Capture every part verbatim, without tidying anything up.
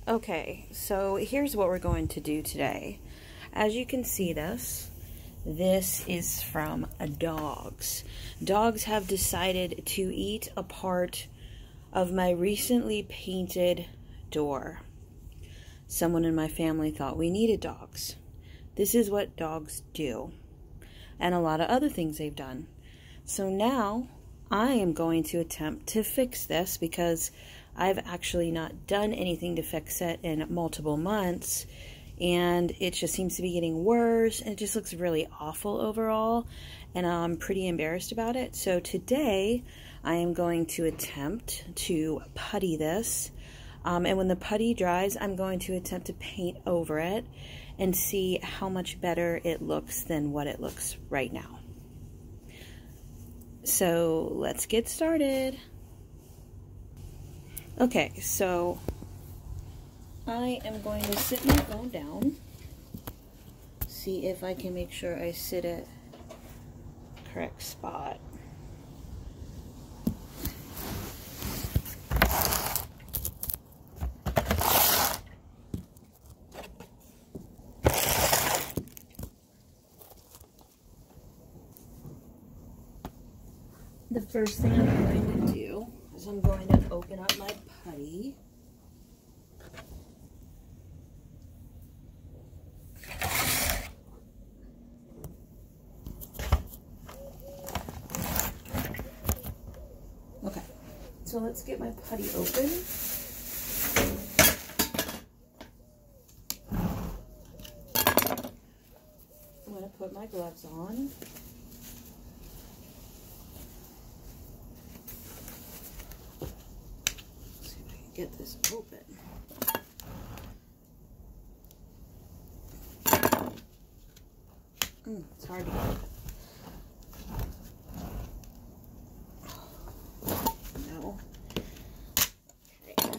Okay, so here's what we're going to do today. As you can see this, this is from dogs. Dogs have decided to eat a part of my recently painted door. Someone in my family thought we needed dogs. This is what dogs do, and a lot of other things they've done. So now I am going to attempt to fix this because I've actually not done anything to fix it in multiple months, and it just seems to be getting worse, and it just looks really awful overall, and I'm pretty embarrassed about it. So today I am going to attempt to putty this, um, and when the putty dries, I'm going to attempt to paint over it and see how much better it looks than what it looks right now. So let's get started. Okay, so I am going to sit my phone down, see if I can make sure I sit at the correct spot. The first thing I'm going to do is I'm going to open up my putty. Okay, so let's get my putty open. I'm going to put my gloves on. Get this open. Mm, it's hard to get. No. Okay.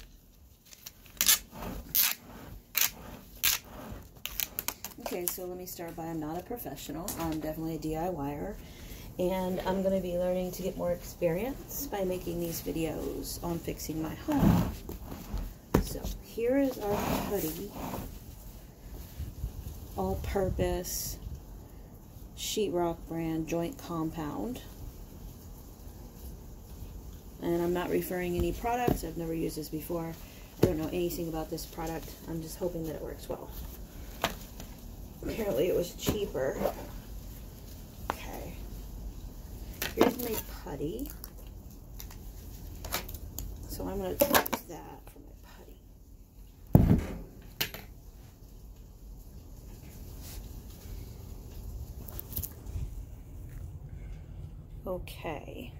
Okay, so let me start by I'm not a professional. I'm definitely a D I Y er. And I'm going to be learning to get more experience by making these videos on fixing my home. So here is our putty, all-purpose sheetrock brand joint compound. And I'm not referring any products. I've never used this before. I don't know anything about this product. I'm just hoping that it works well. Apparently it was cheaper. Here's my putty. So I'm going to use that for my putty. Okay.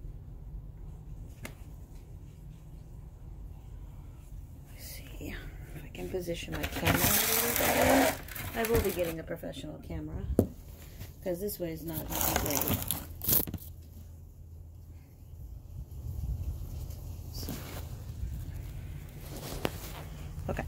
Let's see if I can position my camera a little better. I will be getting a professional camera because this way is not great. Okay.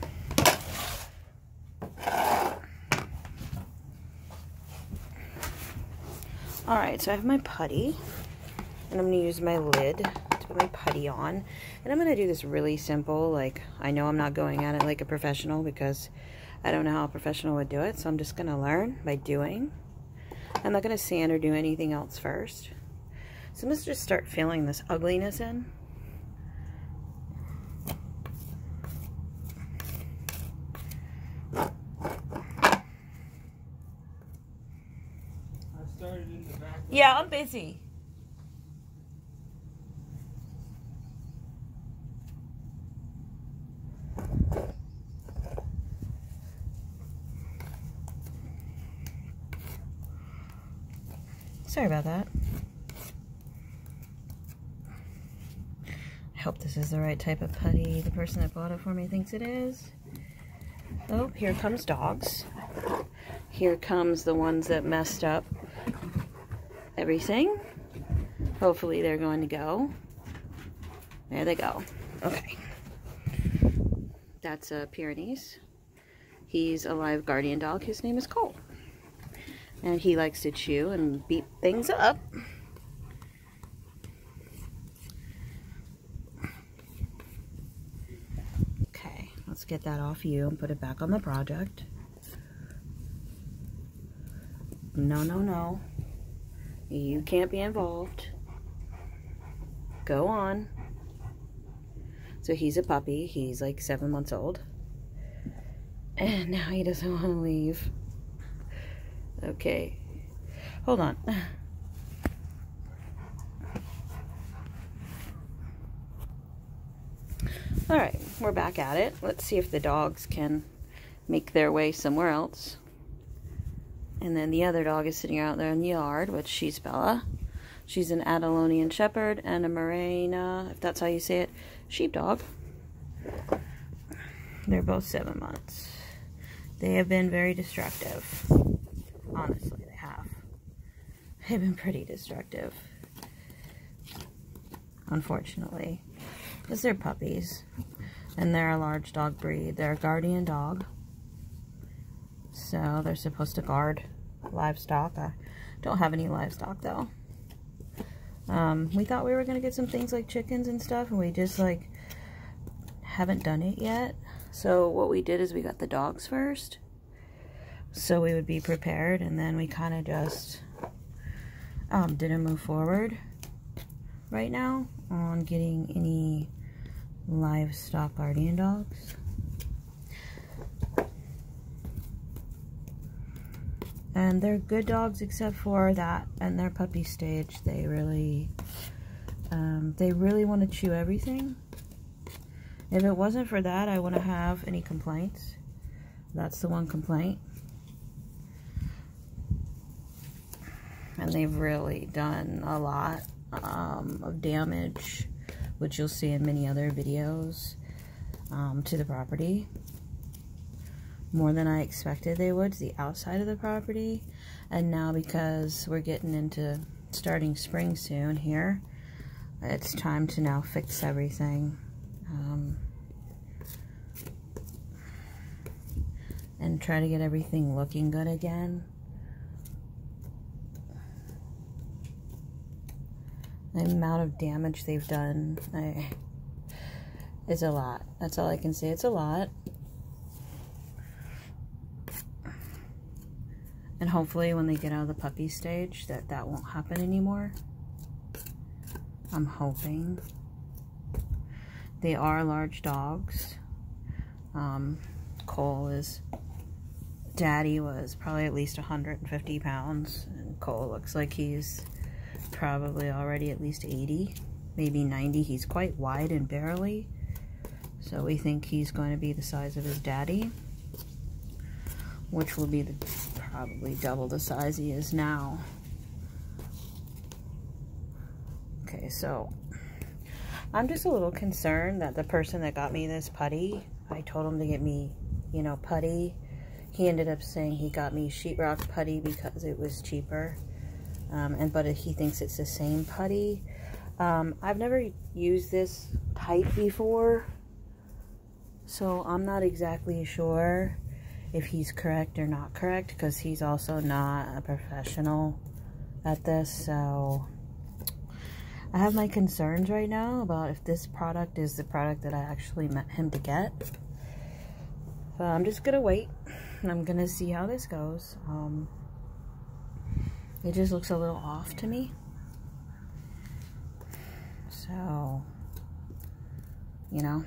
Alright, so I have my putty, and I'm going to use my lid to put my putty on. And I'm going to do this really simple. Like, I know I'm not going at it like a professional because I don't know how a professional would do it, so I'm just going to learn by doing. I'm not going to sand or do anything else first. So I'm going to just start filling this ugliness in. Yeah, I'm busy. Sorry about that. I hope this is the right type of putty the person that bought it for me thinks it is. Oh, here comes dogs. Here comes the ones that messed up everything. Hopefully they're going to go. There they go. Okay. That's a Pyrenees. He's a live guardian dog. His name is Cole. And he likes to chew and beat things up. Okay. get that off you and put it back on the project. No, no, no. You can't be involved. Go on. So he's a puppy. He's like seven months old. And now he doesn't want to leave. Okay. Hold on. Alright, we're back at it. Let's see if the dogs can make their way somewhere else. And then the other dog is sitting out there in the yard, which she's Bella. She's an Anatolian Shepherd and a Maremma, if that's how you say it, Sheepdog. They're both seven months. They have been very destructive. Honestly, they have. They've been pretty destructive. Unfortunately. Because they're puppies. And they're a large dog breed. They're a guardian dog. So they're supposed to guard livestock. I don't have any livestock though. Um, we thought we were going to get some things like chickens and stuff, and we just like haven't done it yet. So what we did is we got the dogs first, so we would be prepared, and then we kind of just um, didn't move forward right now on getting any livestock guardian dogs. And they're good dogs except for that and their puppy stage. They really, um, they really want to chew everything. If it wasn't for that, I wouldn't have any complaints. That's the one complaint. And they've really done a lot um, of damage, which you'll see in many other videos, um, to the property. More than I expected they would to the outside of the property. And now, because we're getting into starting spring soon here, it's time to now fix everything. Um, and try to get everything looking good again. The amount of damage they've done I, is a lot. That's all I can say. It's a lot. And hopefully when they get out of the puppy stage that that won't happen anymore. I'm hoping. They are large dogs. Um, Cole is, Daddy was probably at least one hundred fifty pounds. And Cole looks like he's probably already at least eighty, maybe ninety. He's quite wide and barely. So we think he's going to be the size of his daddy, which will be the, probably double the size he is now. Okay, so I'm just a little concerned that the person that got me this putty, I told him to get me, you know, putty. He ended up saying he got me sheetrock putty because it was cheaper. Um, and but he thinks it's the same putty. Um, I've never used this type before, so I'm not exactly sure if he's correct or not correct, because he's also not a professional at this. So I have my concerns right now about if this product is the product that I actually meant him to get. So I'm just gonna wait, and I'm gonna see how this goes. Um, it just looks a little off to me. So, you know,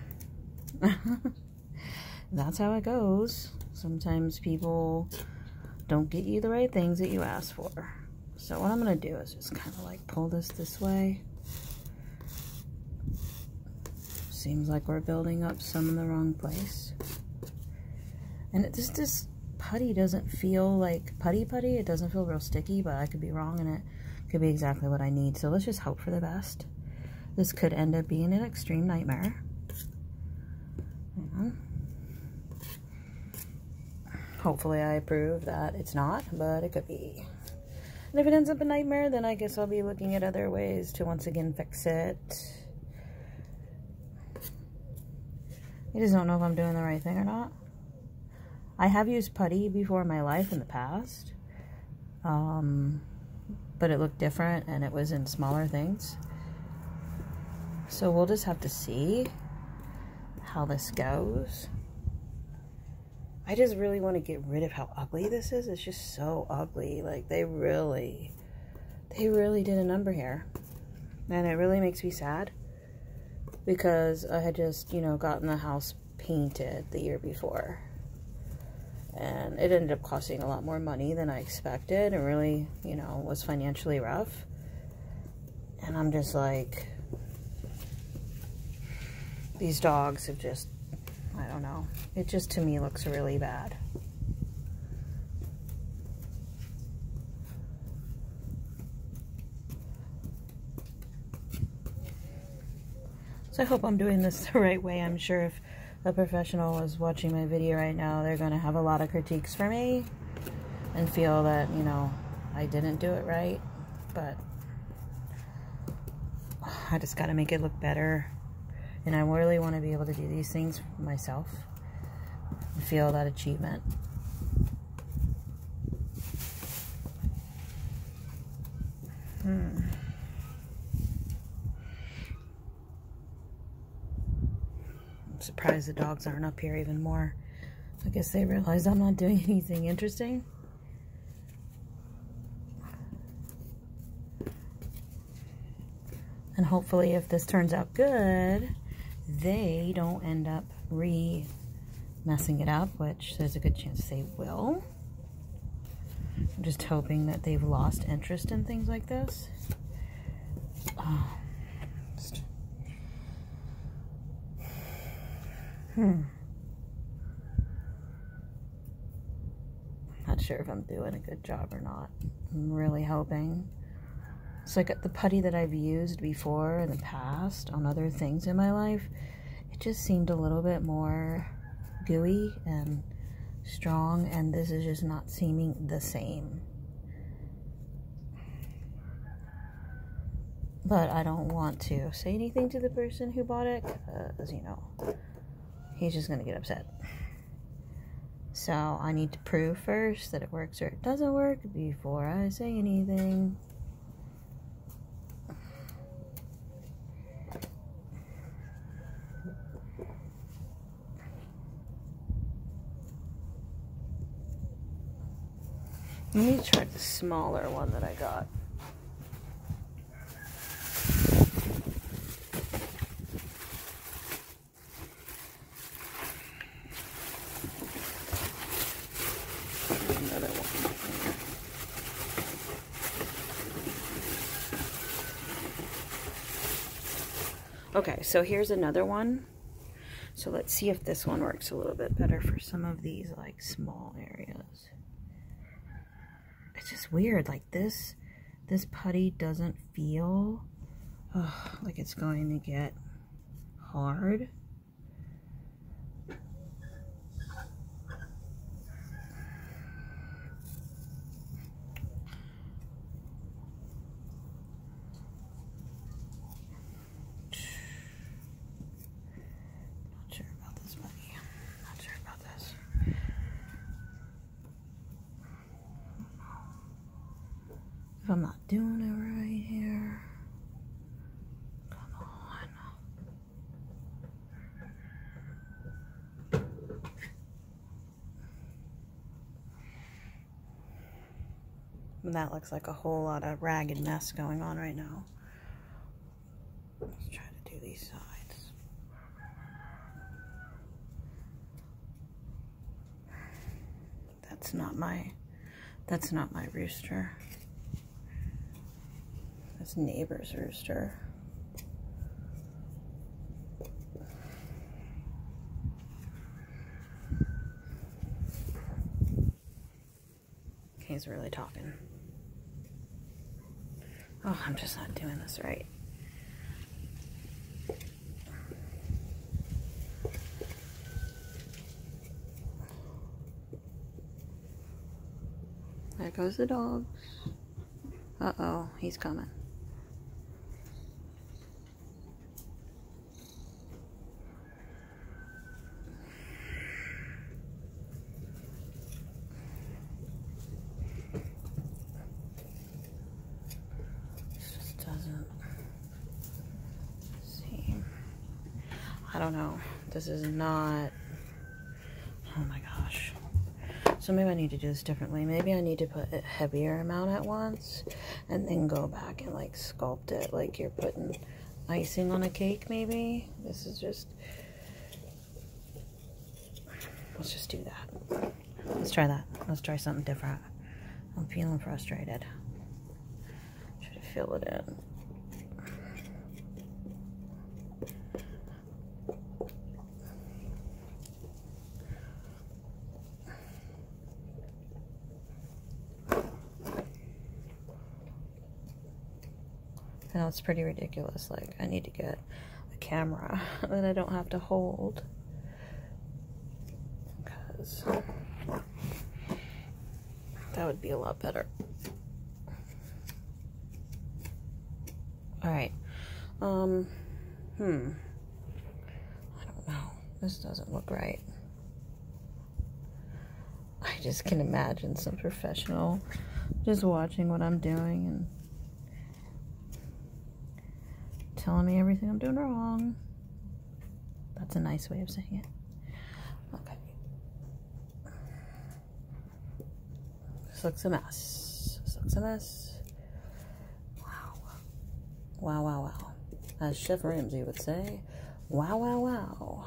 that's how it goes. Sometimes people don't get you the right things that you ask for. So what I'm going to do is just kind of like pull this this way. Seems like we're building up some in the wrong place. And it just, this putty doesn't feel like putty putty. It doesn't feel real sticky, but I could be wrong, and it could be exactly what I need. So let's just hope for the best. This could end up being an extreme nightmare. Yeah. Hopefully I prove that it's not, but it could be. And if it ends up a nightmare, then I guess I'll be looking at other ways to once again fix it. I just don't know if I'm doing the right thing or not. I have used putty before in my life in the past. Um, but it looked different, and it was in smaller things. So we'll just have to see how this goes. I just really want to get rid of how ugly this is. It's just so ugly. Like, they really, they really did a number here. And it really makes me sad. Because I had just, you know, gotten the house painted the year before. And it ended up costing a lot more money than I expected. It really, you know, was financially rough. And I'm just like, these dogs have just, I don't know. It just, to me, looks really bad. So I hope I'm doing this the right way. I'm sure if a professional was watching my video right now, they're going to have a lot of critiques for me and feel that, you know, I didn't do it right. But I just got to make it look better. And I really want to be able to do these things myself and feel that achievement. Hmm. I'm surprised the dogs aren't up here even more. I guess they realize I'm not doing anything interesting. And hopefully if this turns out good, they don't end up re-messing it up, which there's a good chance they will. I'm just hoping that they've lost interest in things like this. Oh. Just... Hmm. Not sure if I'm doing a good job or not. I'm really hoping. It's like the putty that I've used before in the past on other things in my life. It just seemed a little bit more gooey and strong, and this is just not seeming the same. But I don't want to say anything to the person who bought it, because, you know, he's just going to get upset. So I need to prove first that it works or it doesn't work before I say anything. Let me try the smaller one that I got. Another one. Okay, so here's another one. So let's see if this one works a little bit better for some of these like small areas. It's just weird, like this this putty doesn't feel oh, like it's going to get hard. Not sure about this putty. Not sure about this. If I'm not doing it right here. Come on. That looks like a whole lot of ragged mess going on right now. Let's try to do these sides. That's not my, that's not my rooster. That's neighbor's rooster. He's really talking. Oh, I'm just not doing this right. There goes the dogs. Uh-oh, he's coming. I don't know. This is not... Oh my gosh. So maybe I need to do this differently. Maybe I need to put a heavier amount at once and then go back and like sculpt it like you're putting icing on a cake maybe. This is just, let's just do that. Let's try that. Let's try something different. I'm feeling frustrated. Try to fill it in. I know it's pretty ridiculous. Like, I need to get a camera that I don't have to hold. Because that would be a lot better. Alright. Um, hmm. I don't know. This doesn't look right. I just can imagine some professional just watching what I'm doing and telling me everything I'm doing wrong. That's a nice way of saying it. Okay. This looks a mess. This looks a mess. Wow. Wow, wow, wow. As Chef Ramsay would say, wow, wow, wow.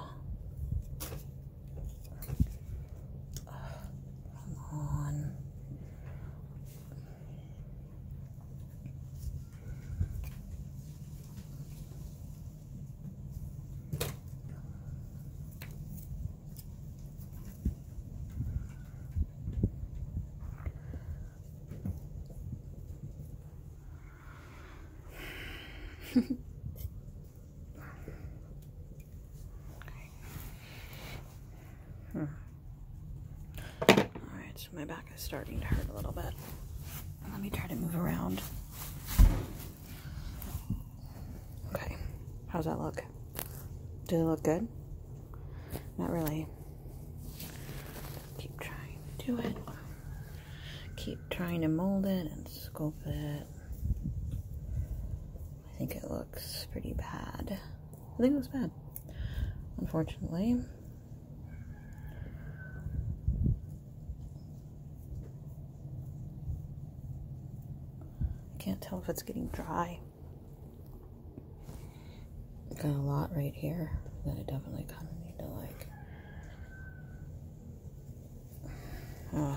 Come on. hmm. Alright, so my back is starting to hurt a little bit. Let me try to move around. Okay, how's that look? Does it look good? Not really. Keep trying to do it. Keep trying to mold it and sculpt it. I think it looks pretty bad. I think it looks bad, unfortunately. I can't tell if it's getting dry. Got a lot right here that I definitely kind of need to like. Uh,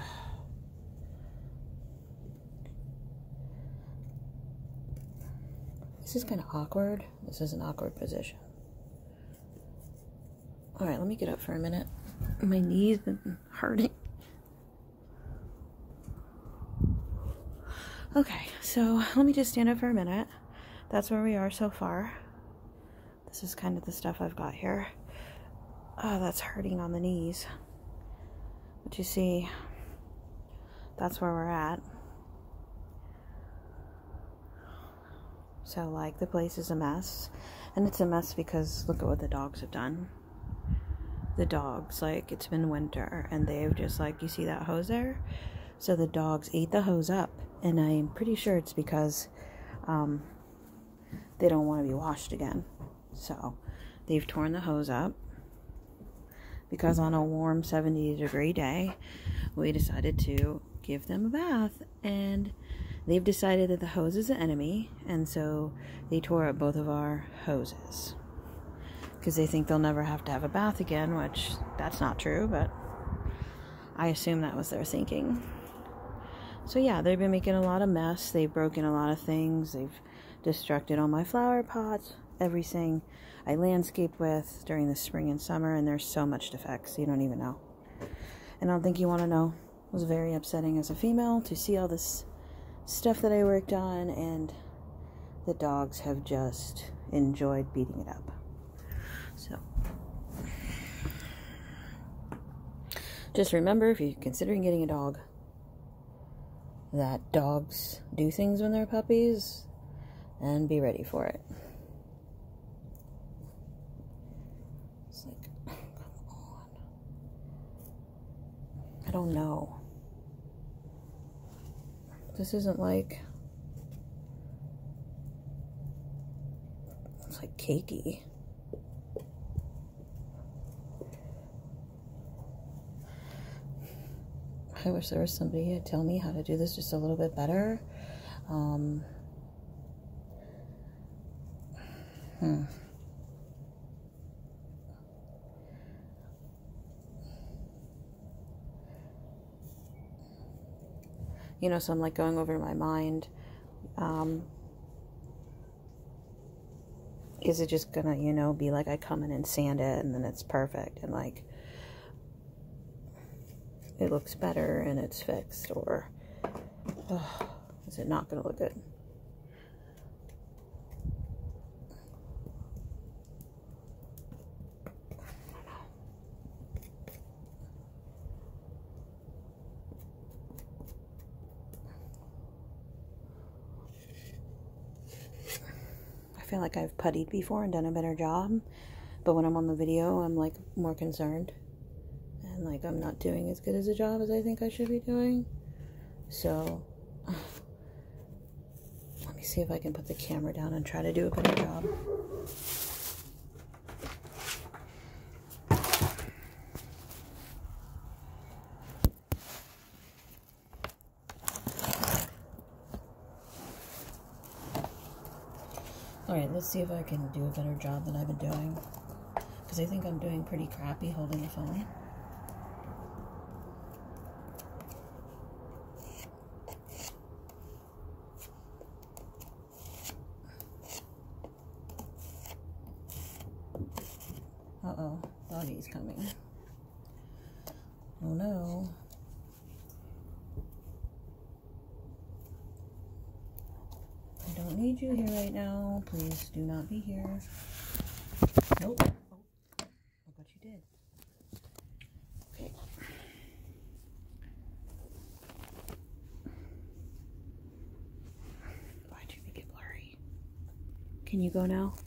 This is kind of awkward. This is an awkward position. Alright, let me get up for a minute. My knee's been hurting. Okay, so let me just stand up for a minute. That's where we are so far. This is kind of the stuff I've got here. Oh, that's hurting on the knees. But you see, that's where we're at. So, like, the place is a mess. And it's a mess because look at what the dogs have done. The dogs, like, it's been winter. And they've just, like, you see that hose there? So the dogs ate the hose up. And I'm pretty sure it's because um, they don't want to be washed again. So, they've torn the hose up. Because on a warm seventy degree day, we decided to give them a bath. And they've decided that the hose is the enemy, and so they tore up both of our hoses. Because they think they'll never have to have a bath again, which that's not true, but I assume that was their thinking. So yeah, they've been making a lot of mess. They've broken a lot of things. They've destructed all my flower pots, everything I landscaped with during the spring and summer, and there's so much defects, you don't even know. And I don't think you want to know. It was very upsetting as a female to see all this stuff that I worked on, and the dogs have just enjoyed beating it up. So, just remember, if you're considering getting a dog, that dogs do things when they're puppies, and be ready for it. It's like, come on. I don't know. This isn't like, it's like cakey. I wish there was somebody to tell me how to do this just a little bit better. Um, hmm. You know, so I'm like going over my mind. Um, is it just gonna, you know, be like I come in and sand it and then it's perfect and like it looks better and it's fixed, or oh, is it not gonna look good? I feel like I've puttied before and done a better job, but when I'm on the video, I'm like more concerned. And like I'm not doing as good as a job as I think I should be doing. So let me see if I can put the camera down and try to do a better job. Alright, let's see if I can do a better job than I've been doing. Because I think I'm doing pretty crappy holding the phone. Uh-oh, doggy's coming. Oh no. I don't need you here right now. Please do not be here. Nope. Oh, look what you did. Okay. Why'd you make it blurry? Can you go now?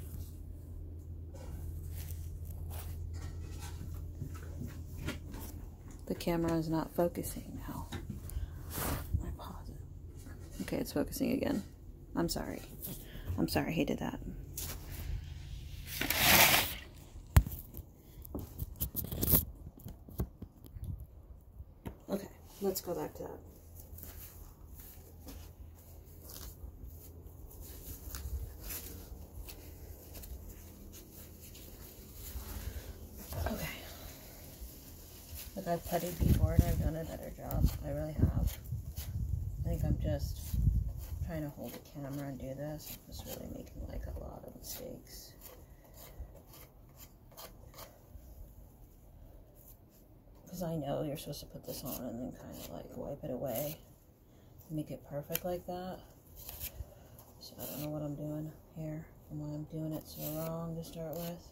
The camera is not focusing now. I pause it. Okay, it's focusing again. I'm sorry. I'm sorry he did that. Okay, let's go back to that. Okay. Like I've puttied before and I've done a better job. I really have. I think I'm just trying to hold the camera and do this. I'm just really making like a lot of mistakes. Because I know you're supposed to put this on and then kind of like wipe it away. Make it perfect like that. So I don't know what I'm doing here and why I'm doing it so wrong to start with.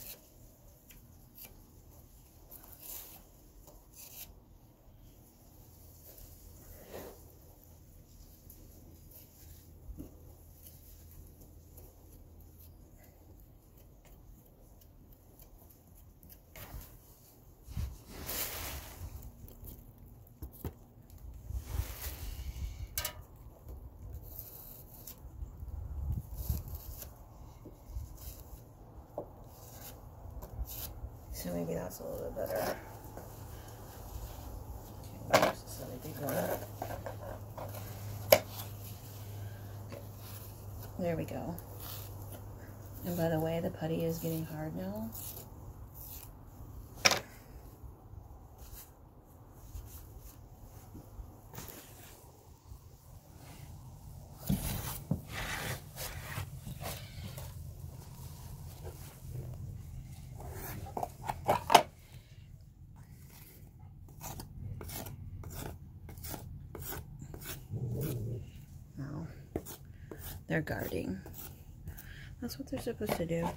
So maybe that's a little bit better. Okay, where's this other big one? Okay. There we go. And by the way, the putty is getting hard now. They're guarding. That's what they're supposed to do.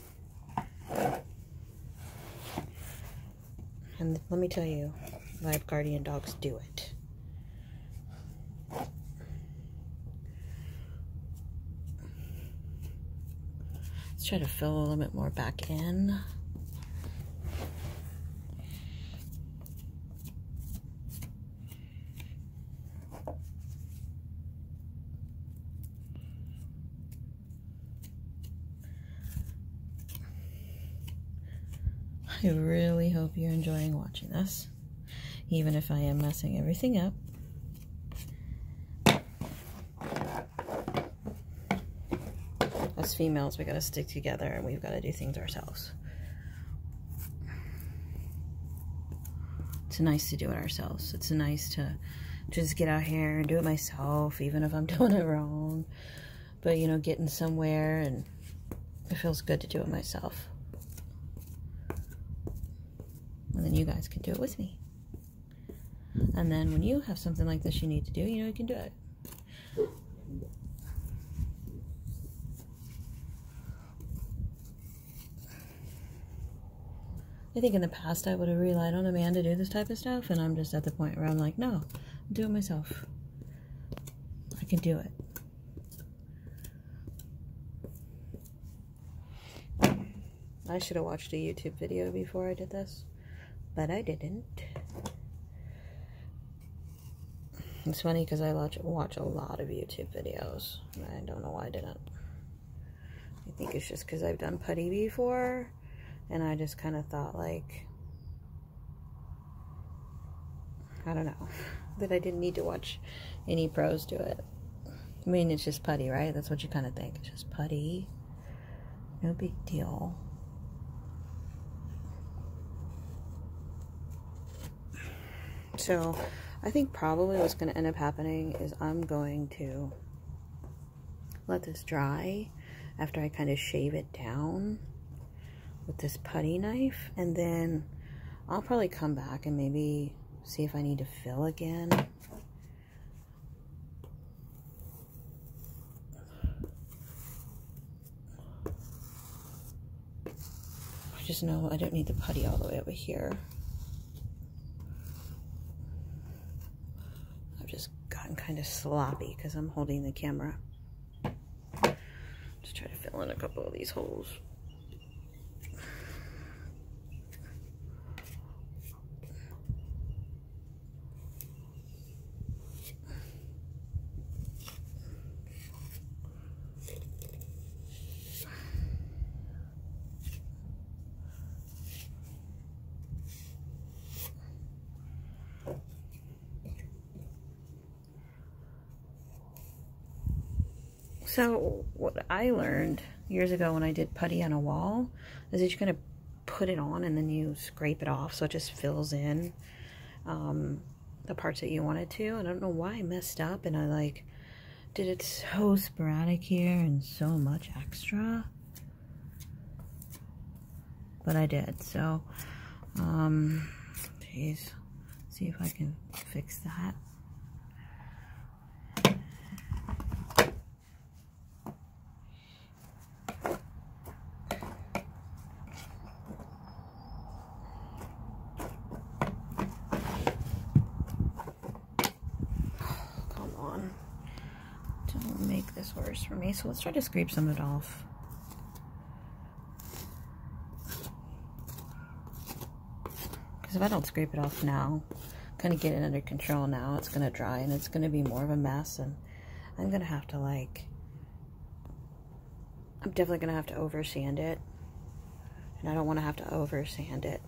And let me tell you, live guardian dogs do it. Let's try to fill a little bit more back in. I really hope you're enjoying watching this. even if I am messing everything up. As females, we gotta stick together and we've gotta do things ourselves. It's nice to do it ourselves. It's nice to just get out here and do it myself, even if I'm doing it wrong. But, you know, getting somewhere, and it feels good to do it myself. And then you guys can do it with me. And then when you have something like this you need to do, you know, you can do it. I think in the past I would have relied on a man to do this type of stuff, and I'm just at the point where I'm like, no, I'll do it myself. I can do it. I should have watched a YouTube video before I did this, but I didn't. It's funny because I watch, watch a lot of YouTube videos. I don't know why I didn't. I think it's just because I've done putty before. And I just kind of thought, like, I don't know, that I didn't need to watch any pros do it. I mean, it's just putty, right? That's what you kind of think. It's just putty. No big deal. So, I think probably what's going to end up happening is I'm going to let this dry after I kind of shave it down with this putty knife, and then I'll probably come back and maybe see if I need to fill again. I just know I don't need the putty all the way over here. I've just gotten kind of sloppy because I'm holding the camera. Just try to fill in a couple of these holes. So what I learned years ago when I did putty on a wall is that you're going to put it on and then you scrape it off so it just fills in um, the parts that you want it to. I don't know why I messed up and I like did it so sporadic here and so much extra. But I did. So, um, geez, see if I can fix that. This worse for me, so let's try to scrape some of it off. Because if I don't scrape it off now, kind of get it under control now, it's going to dry and it's going to be more of a mess, and I'm going to have to like, I'm definitely going to have to over sand it, and I don't want to have to over sand it.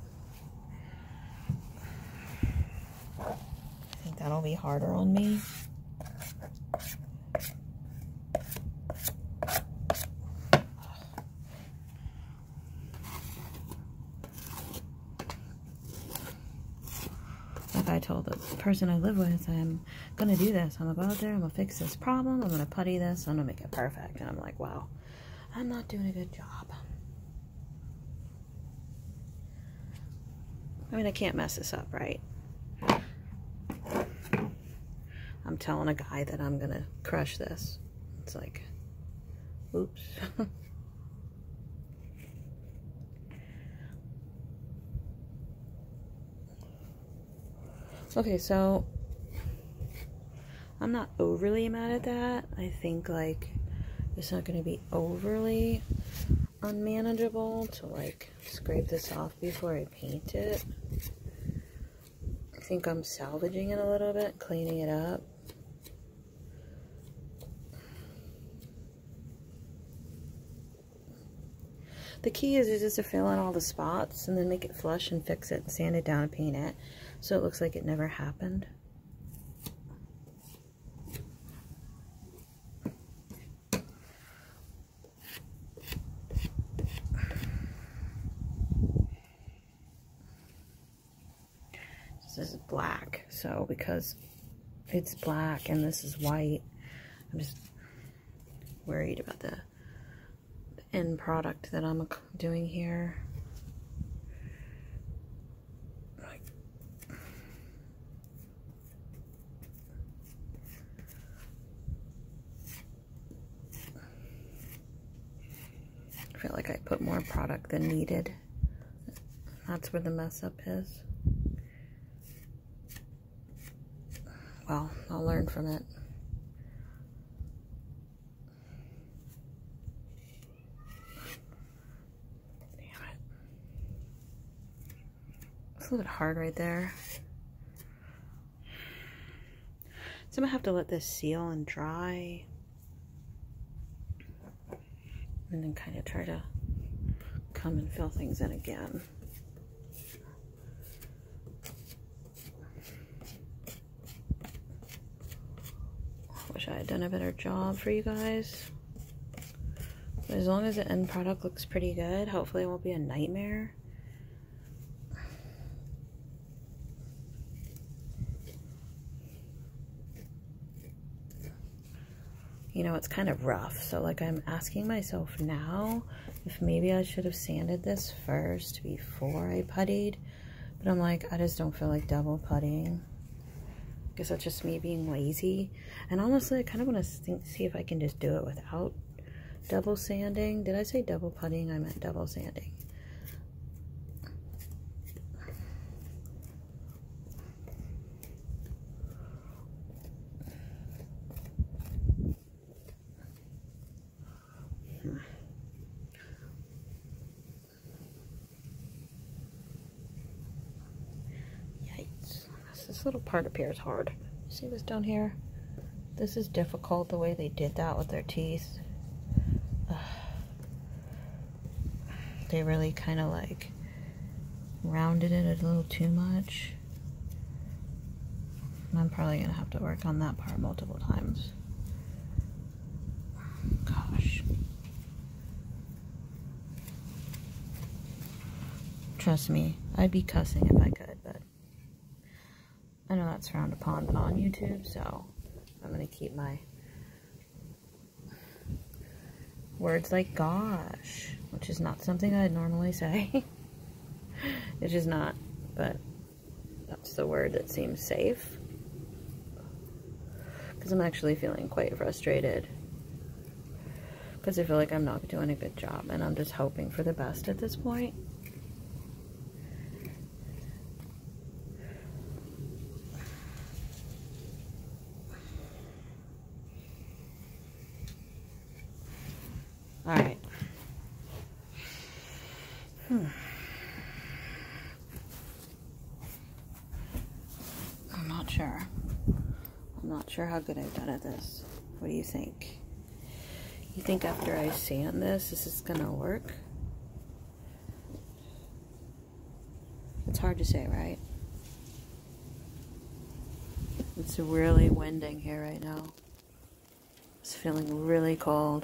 I think that'll be harder on me. I told the person I live with, I'm gonna do this. I'm gonna go out there, I'm gonna fix this problem, I'm gonna putty this, I'm gonna make it perfect. And I'm like, wow, I'm not doing a good job. I mean, I can't mess this up, right? I'm telling a guy that I'm gonna crush this. It's like, oops. Okay, so I'm not overly mad at that. I think like it's not going to be overly unmanageable to like scrape this off before I paint it. I think I'm salvaging it a little bit, cleaning it up. The key is, is just to fill in all the spots and then make it flush and fix it, sand it down and paint it so it looks like it never happened. This is black, so because it's black and this is white, I'm just worried about the, the end product that I'm doing here. I feel like I put more product than needed. That's where the mess up is. Well, I'll learn from it. Damn it. It's a little bit hard right there. So I'm gonna have to let this seal and dry. And then kind of try to come and fill things in again. Wish I had done a better job for you guys. But as long as the end product looks pretty good, hopefully it won't be a nightmare. You know, it's kind of rough, so like I'm asking myself now if maybe I should have sanded this first before I puttied, but I'm like, I just don't feel like double puttying. I guess that's just me being lazy. And honestly, I kind of want to see if I can just do it without double sanding. Did I say double puttying? I meant double sanding. This little part up here is hard. See this down here? This is difficult, the way they did that with their teeth. Ugh. They really kind of like rounded it a little too much. And I'm probably going to have to work on that part multiple times. Gosh. Trust me, I'd be cussing if I could, but I know that's frowned upon on YouTube, so I'm going to keep my words like gosh, which is not something I'd normally say. It's just not, but that's the word that seems safe. Because I'm actually feeling quite frustrated. Because I feel like I'm not doing a good job, and I'm just hoping for the best at this point. Alright. Hmm. I'm not sure. I'm not sure how good I've done at this. What do you think? You think after I sand this, this is gonna work? It's hard to say, right? It's really winding here right now. It's feeling really cold.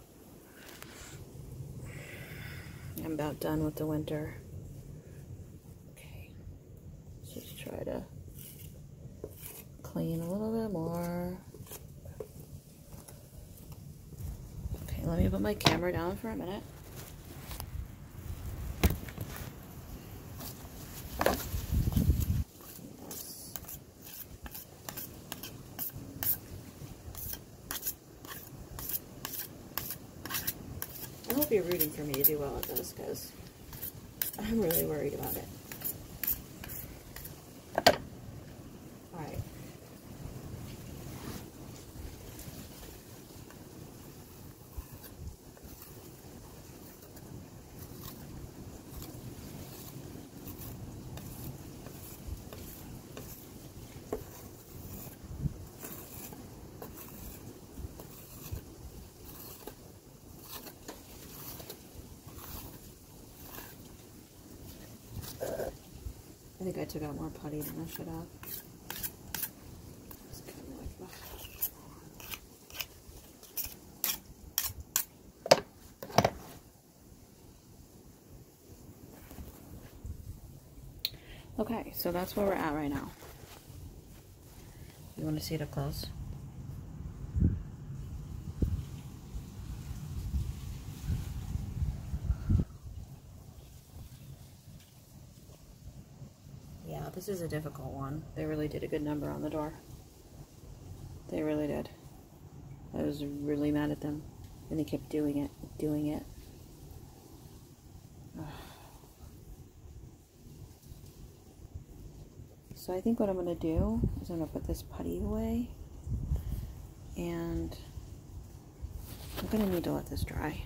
I'm about done with the winter. Okay, let's just try to clean a little bit more. Okay, let me put my camera down for a minute. I hope you're rooting for me to do well at this, because I'm really worried about it. Alright. think I took out more putty than I should have. It's kind of like that. Okay, so that's where we're at right now. You want to see it up close? Yeah, this is a difficult one. They really did a good number on the door. They really did. I was really mad at them. And they kept doing it, doing it. Ugh. So I think what I'm going to do is I'm going to put this putty away. And I'm going to need to let this dry.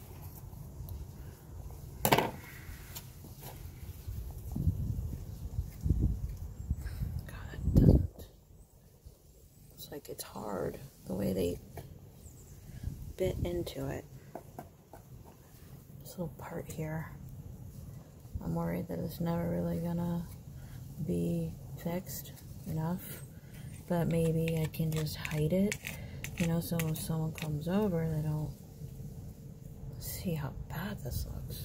Like it's hard the way they bit into it. This little part here, I'm worried that it's never really gonna be fixed enough, but maybe I can just hide it, you know, so if someone comes over they don't see how bad this looks.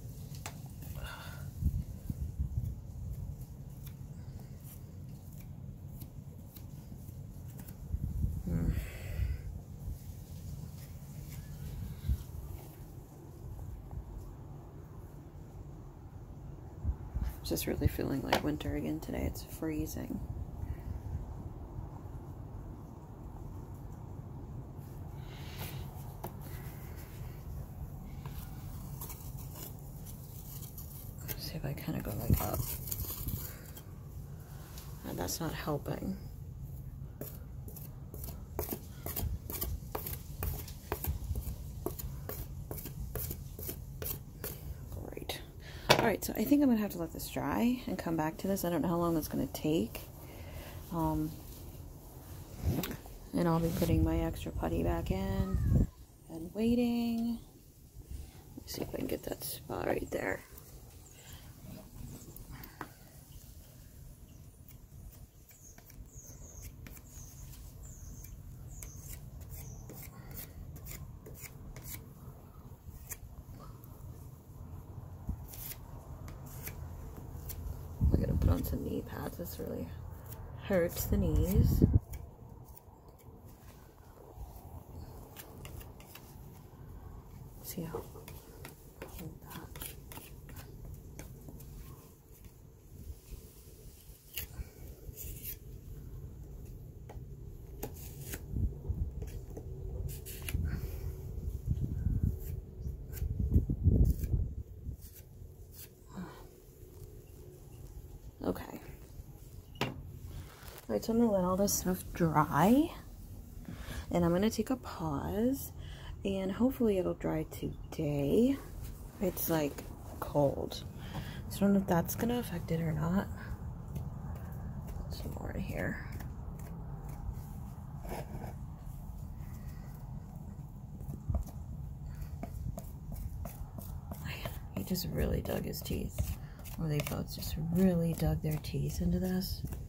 Just really feeling like winter again today. It's freezing. Let's see if I kind of go like up. And that's not helping. Alright, so I think I'm going to have to let this dry and come back to this. I don't know how long that's going to take. Um, and I'll be putting my extra putty back in and waiting. Let's see if I can get that spot right there. On some knee pads. This really hurts the knees. See how hold that. Okay. Alright, so I'm going to let all this stuff dry. And I'm going to take a pause. And hopefully it'll dry today. It's like cold. So I don't know if that's going to affect it or not. Some more in here. He just really dug his teeth. Or they both just really dug their teeth into this.